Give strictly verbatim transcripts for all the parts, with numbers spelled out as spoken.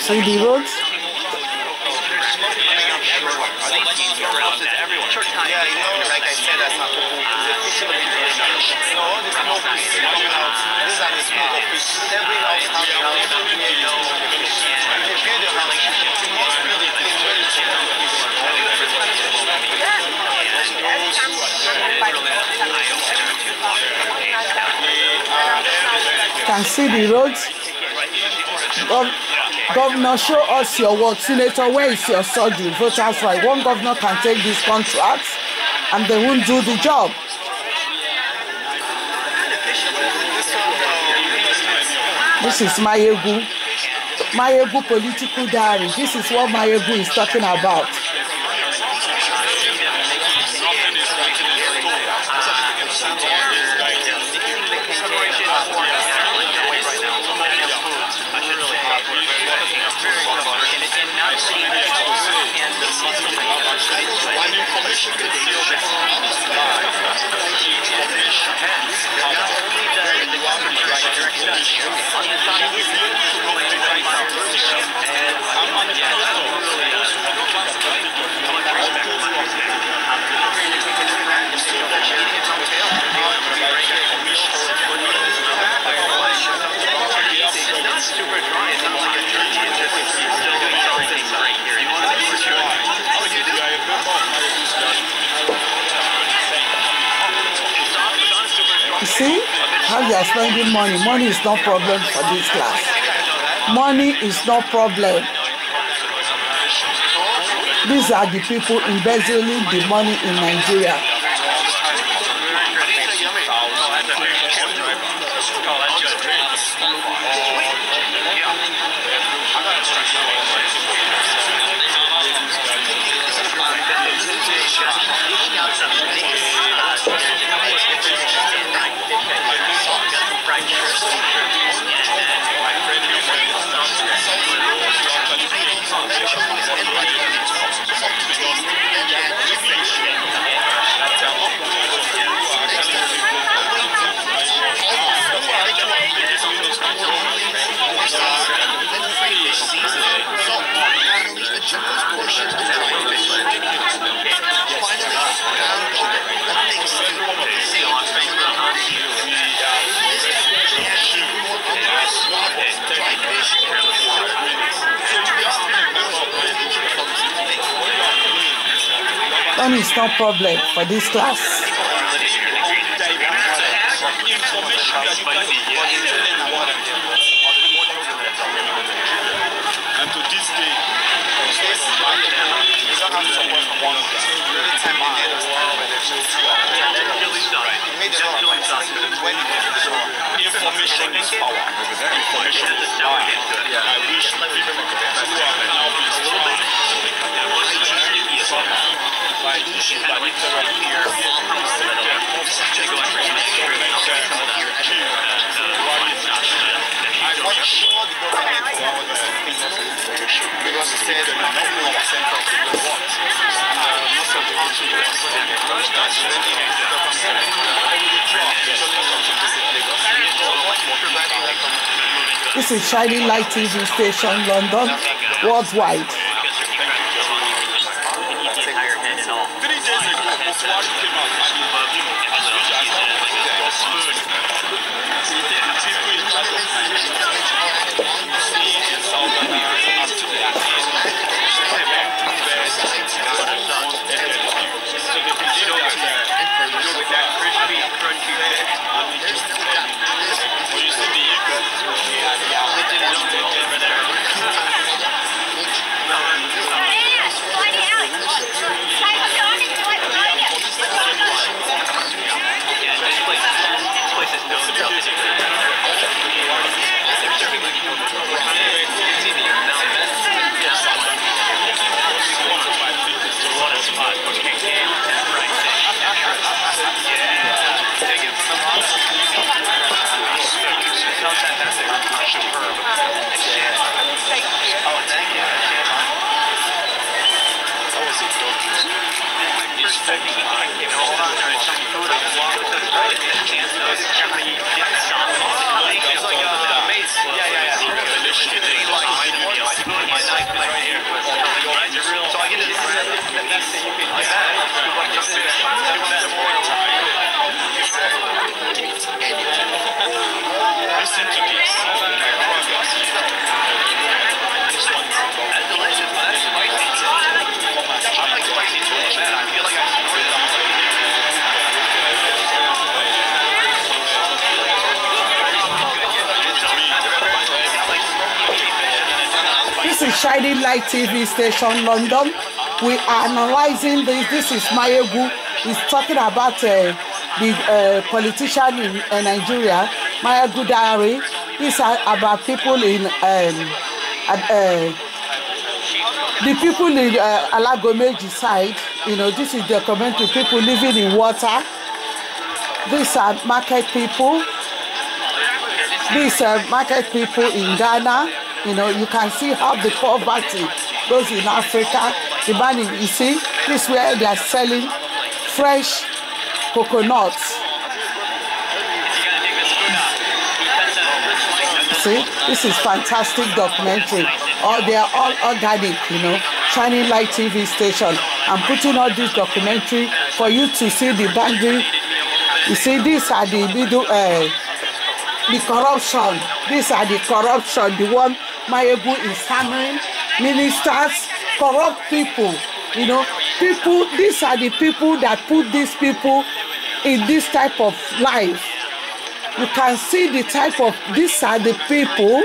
See the roads? Yeah, you know, like I said, that's not the book. It's officially so all the smoke is coming out. These are the smoke of fish. Every house has a house near the smoke of fish. If they build a house, you must build a place where the smoke of fish. Can see the roads. Gov governor, show us your work. Senator, where is your surgery? Voters right. One governor can take these contracts and they won't do the job. This is Mayegu. Mayegu political diary. This is what Mayegu is talking about. You see how they are spending money. Money is no problem for this class. Money is no problem. These are the people embezzling the money in Nigeria. Money is no problem for this class. And to this day, we don't have support from one of them. Every time we made a stand by the show, we made a lot of money when it came to the show. Information is power. Information is power. I wish people who have now been strong by issue by literally here. I'm sure the government will have the same thing because he said that not one percent of the what and most of the country was This is Shining Light T V station, London, worldwide. Three days ago, Buhari came out is Shining Light T V station, London. We are analyzing this. This is Mayegun. He's talking about uh, the uh, politician in uh, Nigeria, Mayegun Diary. These are about people in um, uh, the people in uh, Alagomeji side. You know, this is documentary people living in water. These are market people. These are market people in Ghana. You know, you can see how the poverty goes in Africa. The man, you see, this is where they are selling fresh coconuts. See, this is fantastic documentary. All they are all organic, you know. Shining Light T V station. I'm putting all this documentary for you to see the boundary. You see, these are the middle, uh, the corruption. These are the corruption. The one Mayegun is hammering. Ministers, corrupt people. You know, people. These are the people that put these people in this type of life. You can see the type of. These are the people.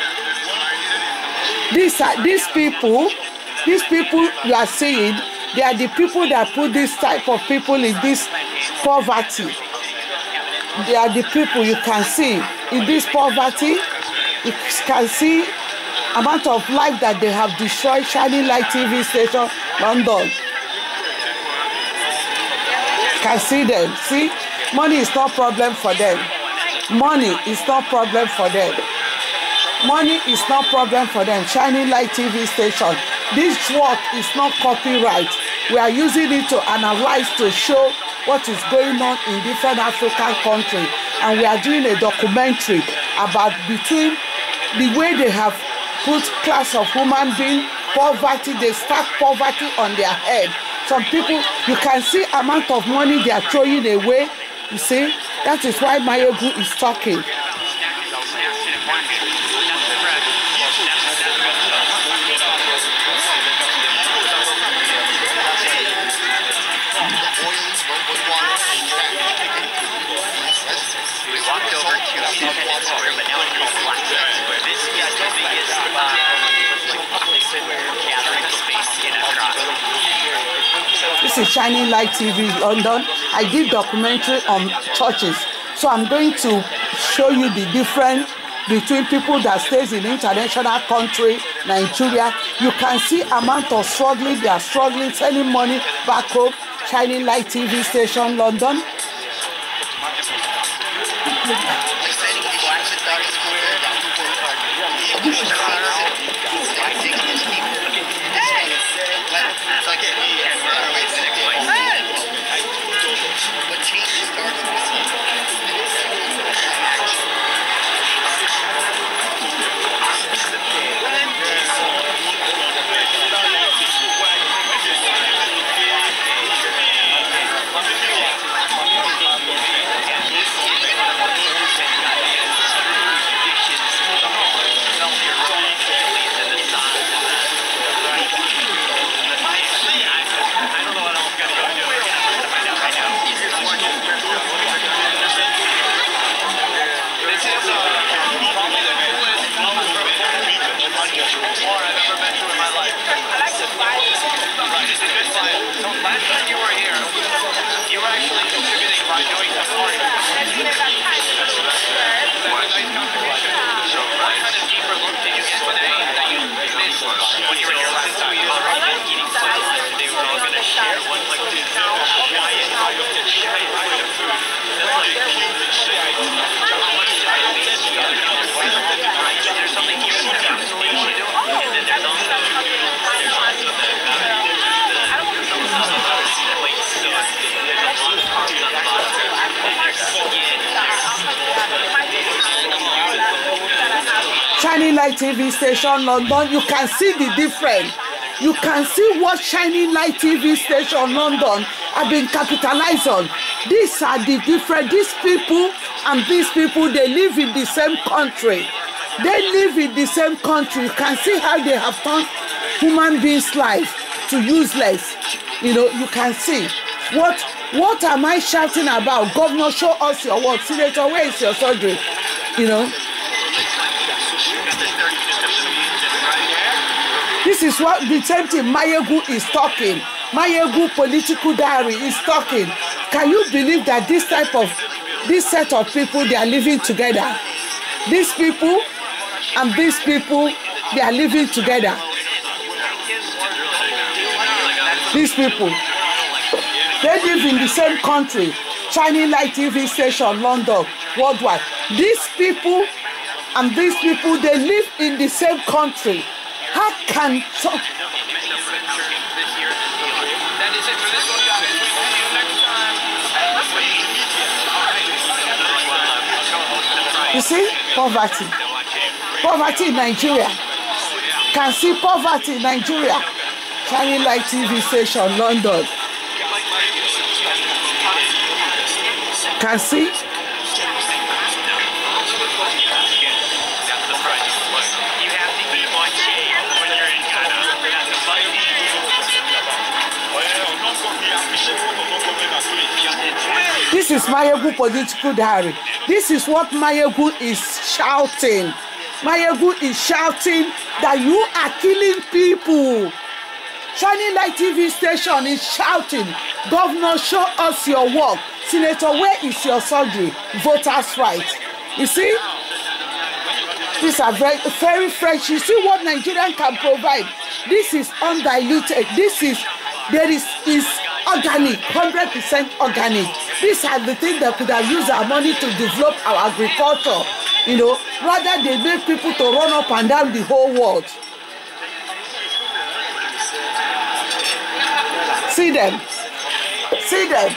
These are these people. These people you are seeing. They are the people that put this type of people in this poverty. They are the people you can see in this poverty. You can see amount of life that they have destroyed. Shining Light T V station, London. You can see them. See, money is not problem for them. Money is not problem for them. Money is not problem for them. Shining Light T V station. This work is not copyright. We are using it to analyze, to show what is going on in different African countries. And we are doing a documentary about between the way they have put class of human being, poverty, they stack poverty on their head. Some people, you can see amount of money they are throwing away. You see, that is why Mayegun is talking. This is Shining Light T V London. I did documentary on churches, so I'm going to show you the difference between people that stays in international country, Nigeria. You can see amount of struggling. They are struggling, sending money back home. Shining Light T V station, London. Shining Light T V station, London. You can see the difference. You can see what Shining Light T V station, London, have been capitalized on. These are the different. These people and these people, they live in the same country. They live in the same country. You can see how they have turned human beings' life to useless. You know, you can see. What what am I shouting about? Governor, show us your work. Senator, where is your surgery? You know. This is what the same thing Mayegu is talking. Mayegu Political Diary is talking. Can you believe that this type of, this set of people, they are living together? These people and these people, they are living together. These people, they live in the same country. Shining Light T V station, London, worldwide. These people and these people, they live in the same country. How can so? You see, poverty. Poverty in Nigeria. Can see poverty in Nigeria. Shining Light T V station, London. Can see. This is Mayegu Political Diary. This is what Mayegu is shouting. Mayegu is shouting that you are killing people. Shining Light T V station is shouting, Governor, show us your work. Senator, where is your surgery? Voters' rights. You see? These are very, very fresh. You see what Nigerian can provide. This is undiluted. This is, there is, is organic, one hundred percent organic. These are the things that could have used our money to develop our agriculture. You know, rather they make people to run up and down the whole world. See them. See them.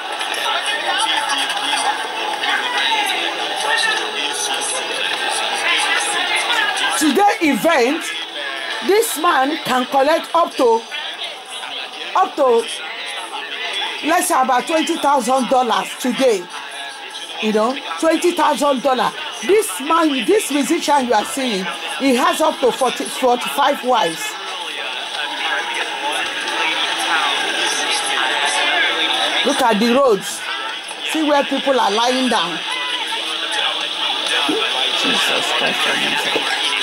Today event, this man can collect up to up to let's say about twenty thousand dollars today. You know, twenty thousand dollars. This man, this musician you are seeing, he has up to forty, forty-five wives. Look at the roads. See where people are lying down. Jesus Christ.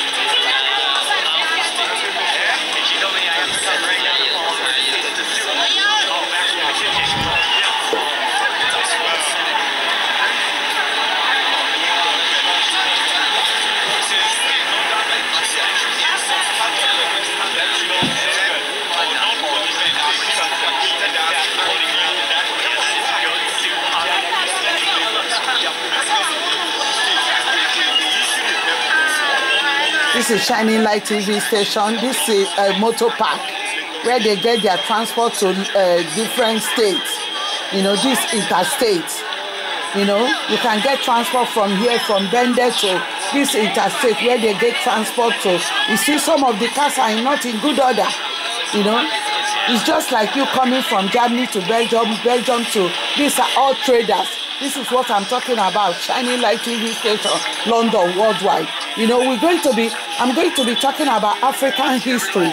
This is Shining Light T V station. This is a motor park where they get their transport to uh, different states. You know, this interstate. You know, you can get transport from here, from Bender to this interstate where they get transport to. You see, some of the cars are not in good order. You know, it's just like you coming from Germany to Belgium, Belgium to, these are all traders. This is what I'm talking about. Shining Light T V station, London, worldwide. You know, we're going to be, I'm going to be talking about African history.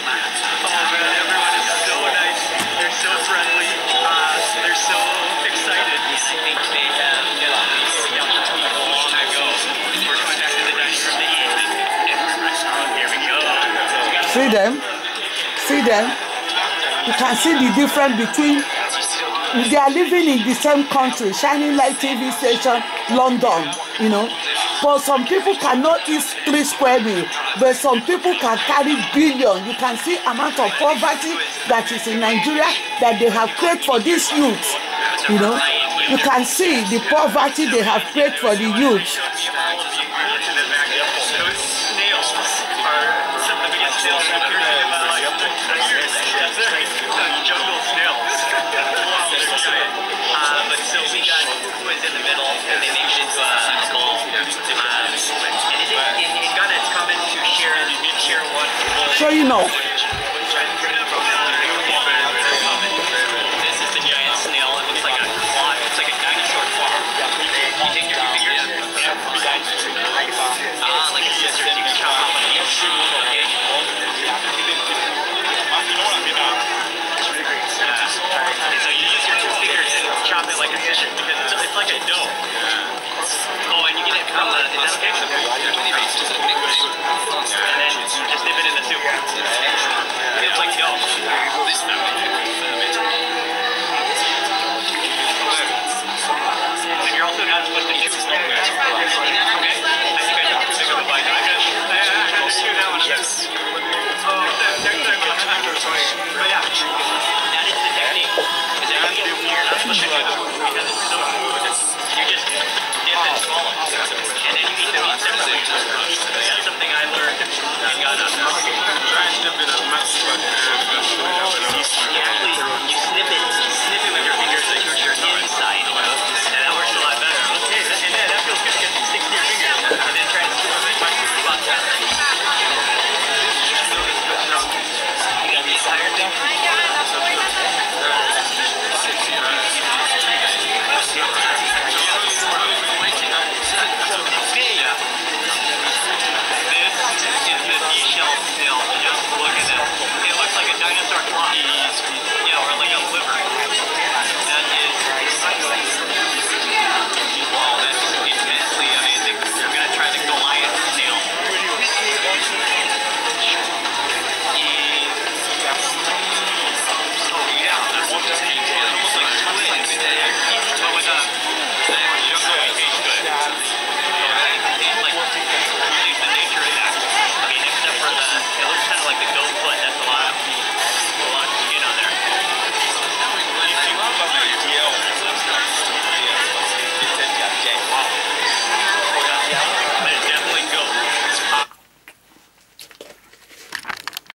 See them? See them? You can see the difference between, they are living in the same country, Shining Light T V station, London, you know. But some people cannot eat three square meals, but some people can carry billions. You can see amount of poverty that is in Nigeria that they have created for these youth, you know. You can see the poverty they have created for the youth. Sure enough.